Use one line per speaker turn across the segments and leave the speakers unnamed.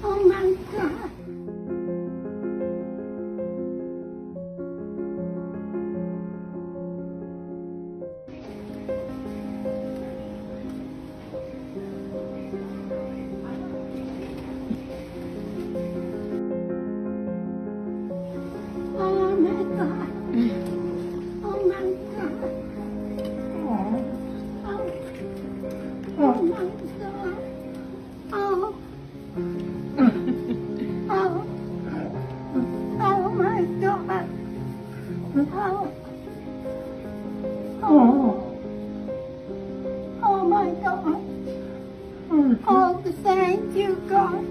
Oh my God. Oh my God. Oh my God. Oh my God. Oh. Oh. Oh my God. Oh. Oh. Oh my God. Oh, thank you, God.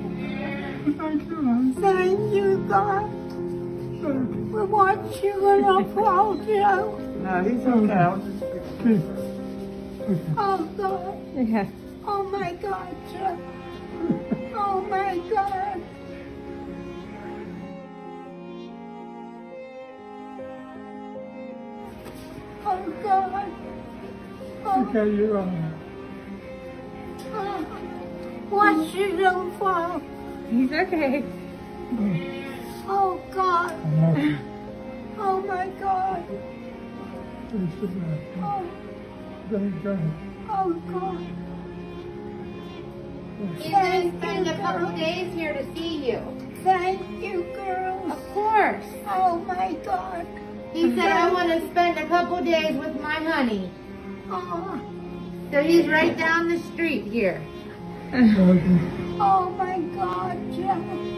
Thank you, God. We want you in our fall, Joe.
No, he's okay. I'll just...
Oh, God.
Yeah.
Oh my God, Joe. Oh my God. Oh God. Oh,
Okay, you're
oh. Watch you don't fall.
He's okay.
Oh God. Oh my God. Oh, oh God.
He's going to spend a couple days here to see you.
Thank you, girls.
Of course.
Oh my God.
He said, I want to spend a couple days with my honey.
Oh,
So he's right down the street here.
oh my God, Joe.